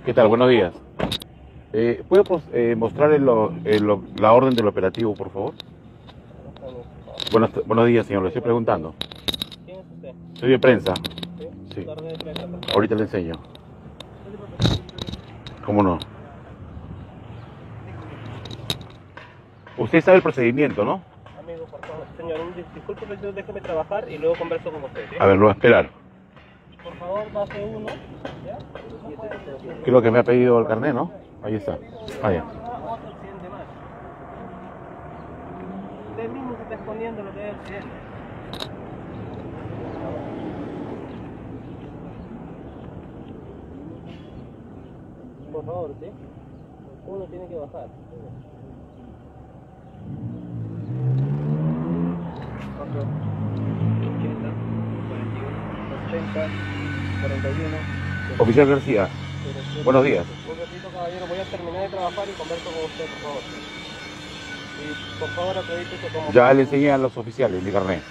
¿Qué tal? Buenos días. ¿Puedo mostrar la orden del operativo, por favor? Buenos días, señor. Le estoy preguntando. ¿Quién es usted? Soy de prensa. ¿Sí? Sí. Su orden de prensa, por favor. Ahorita le enseño. ¿Cómo no? Usted sabe el procedimiento, ¿no? Amigo, por favor. Señor, disculpe, pero déjeme trabajar y luego converso con usted, ¿sí? A ver, lo voy a esperar. Por favor, pase uno. ¿Ya? Creo que me ha pedido el carnet, ¿no? Ahí está. Vaya. Otro accidente más. Usted mismo se está exponiendo lo que es accidente. Por favor, ¿sí? Uno tiene que bajar. 80, 41. Oficial García, buenos días. Un ratito, caballero, voy a terminar de trabajar y converso con usted, por favor. Y por favor, acredítese como... Ya le enseñé a los oficiales mi carnet.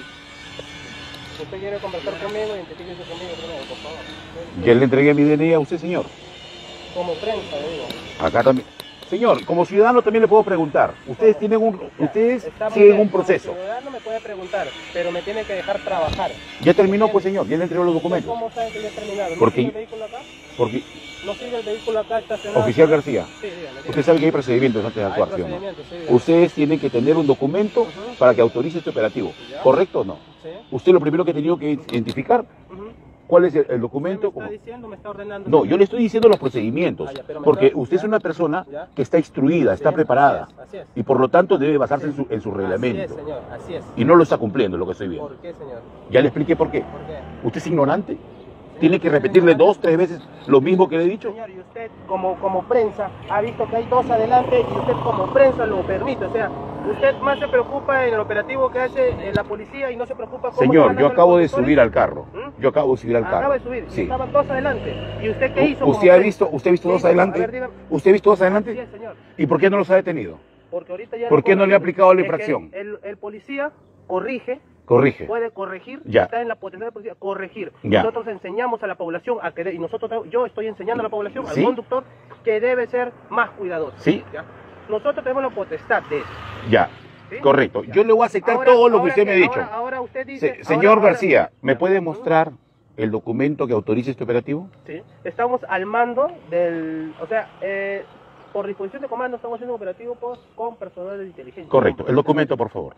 Si usted quiere conversar conmigo, identifíquese conmigo primero, por favor. Ya le entregué mi DNI a usted, señor. Como prensa, le digo. Acá también. Señor, como ciudadano también le puedo preguntar. Ustedes tienen ustedes Está muy siguen bien, un proceso. como ciudadano me puede preguntar, pero me tiene que dejar trabajar. Ya terminó, pues, señor. Ya le entregó los documentos. ¿Cómo sabe que ya ha terminado? ¿No Porque- sigue el vehículo acá? Porque, ¿No sigue el vehículo acá estacionado? oficial García, Sí, dígame. usted sabe que hay procedimientos antes de Hay actuar, ¿sí o no? procedimientos, sí, dígame. Ustedes tienen que tener un documento para que autorice este operativo. Ya. ¿Correcto o no? Sí. Usted lo primero que ha tenido que identificar Ujú. cuál es el ¿Usted documento. me está diciendo, me está ordenando? No, yo le estoy diciendo los procedimientos, Ah, ya, pero me porque está- usted es ya. una persona Ya. que está instruida, está Sí, preparada, así es. y por lo tanto debe basarse Así en su reglamento. Así es, señor, así es. Y no lo está cumpliendo, lo que estoy viendo. ¿Por qué, señor? Ya le expliqué por qué. ¿Por qué? ¿Usted es ignorante? ¿Tiene que repetirle 2, 3 veces lo mismo que le he dicho? Señor, y usted como prensa ha visto que hay dos adelante y usted como prensa lo permite. O sea, usted más se preocupa en el operativo que hace la policía y no se preocupa cómo Señor, están yo andando acabo de los conductores. subir al carro. ¿Mm? Yo acabo de subir al Acaba carro. de subir y Sí. estaban dos adelante. ¿Y usted qué hizo? ¿Usted ha visto dos A adelante? ver, dígame. ¿Usted ha visto dos Así adelante? es, señor. ¿Y por qué no los ha detenido? Porque ahorita ya ¿Por qué no le ha aplicado la Es que infracción? El policía corrige. Corrige. Puede corregir, Ya. está en la potencia de policía, corregir. Ya. Nosotros enseñamos a la población a que y yo estoy enseñando a la población, ¿Sí? al conductor, que debe ser más cuidadoso. Sí. ¿Ya? Nosotros tenemos la potestad de eso. Ya. ¿Sí? Correcto. Ya. Yo le voy a aceptar Ahora- todo lo que ahora usted me ha dicho. Ahora usted dice... Señor ahora- García, ¿me Ya. puede mostrar el documento que autorice este operativo? Sí. Estamos al mando del... O sea, por disposición de comando estamos haciendo un operativo con personal de inteligencia. Correcto. El documento, por favor.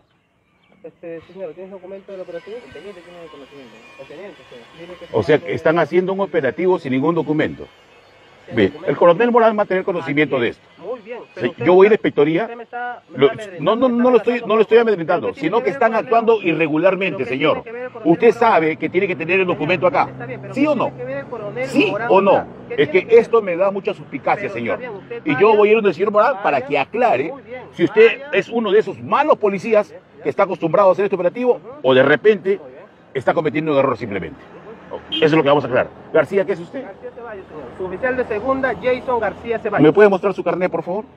Señor, ¿tienes documento del operativo? El teniente tiene el conocimiento. El teniente, sí. Dile que O sea, se que están haciendo un operativo sin ningún documento. sin Bien, documento. el coronel Morán va a tener conocimiento Así de es. esto. Muy bien. Sí, yo voy a ir a inspectoría. Usted me está No, amedrentando, no, me no está no lo estoy amenazando. amedrentando, ¿Pero qué sino tiene que ver están el actuando coronel? irregularmente, ¿Pero qué señor. tiene que ver el coronel Usted Morán? sabe que tiene que tener el documento acá. Está bien, pero ¿Sí ¿qué o no? tiene que ver el coronel ¿Sí Morán o no? acá? ¿Qué Es tiene que ver? esto me da mucha suspicacia, Pero señor. está bien, usted Y vaya, yo voy a ir donde el señor Morán para vaya, que aclare muy bien, si usted vaya. es uno de esos malos policías que está acostumbrado a hacer este operativo o de repente Muy bien. está cometiendo un error simplemente. Eso es lo que vamos a aclarar. García, ¿qué es usted? García Ceballos, señor. Su oficial de segunda, Jason García Ceballos. ¿Me puede mostrar su carnet, por favor?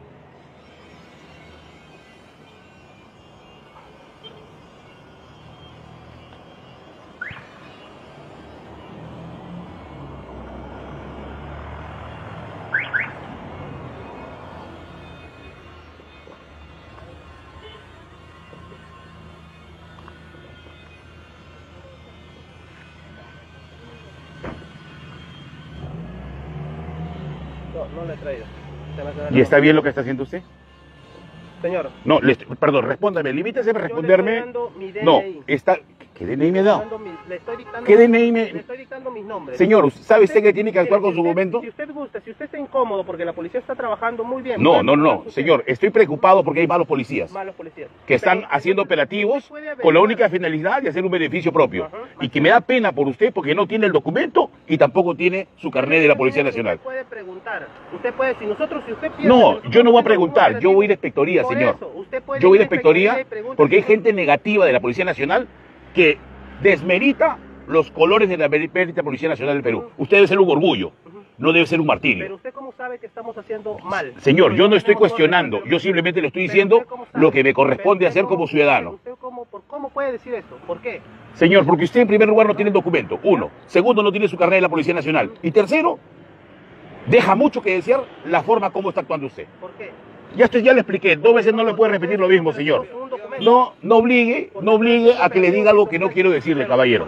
No le he traído. ¿Y está bien lo que está haciendo usted? Señor. No, perdón, respóndame, limítese a Yo le responderme. estoy dando mi DNI. No, está... ¿Qué DNI me ha dado? Le estoy dictando, ¿Qué DNI me...? le estoy dictando mis nombres. Señor, ¿sabe usted que tiene que actuar Mire, con su documento? Si usted gusta, si usted está incómodo porque la policía está trabajando muy bien. No, puede no, no, actuar usted. señor, estoy preocupado porque hay malos policías Malos policías. que están Pero haciendo usted operativos puede con la averiguar. única finalidad de hacer un beneficio propio. Ajá. Y que me da pena por usted porque no tiene el documento y tampoco tiene su carnet de la Policía Nacional. Usted puede preguntar. Usted puede, si nosotros, si usted piensa No, que yo no voy a nosotros preguntar, tenemos yo un voy a ir a inspectoría, por señor. eso, usted puede Yo voy a ir a ir a inspectoría inspectoría y pregunte porque hay si- gente negativa de la Policía Nacional que desmerita los colores de la bendita Policía Nacional del Perú. Usted debe ser un orgullo, no debe ser un Pero martirio. usted cómo sabe que estamos haciendo mal. Señor, yo no estoy tenemos cuestionando, orden, yo simplemente le estoy pero diciendo usted cómo sabe. lo que me corresponde Pero hacer usted como cómo- ciudadano. ¿Usted cómo puede decir esto? ¿Por qué? Señor, porque usted en primer lugar no tiene el documento, uno. Segundo, no tiene su carnet de la Policía Nacional. Y tercero, Deja mucho que desear la forma como está actuando usted. ¿Por qué? Ya le expliqué, 2 veces no le puede repetir lo mismo, señor. No obligue a que le diga algo que no quiero decirle, caballero.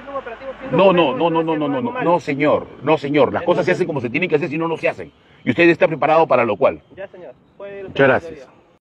No, señor. Las cosas se hacen como se tienen que hacer, si no, no se hacen. Y usted está preparado para lo cual. Ya, señor. Muchas gracias.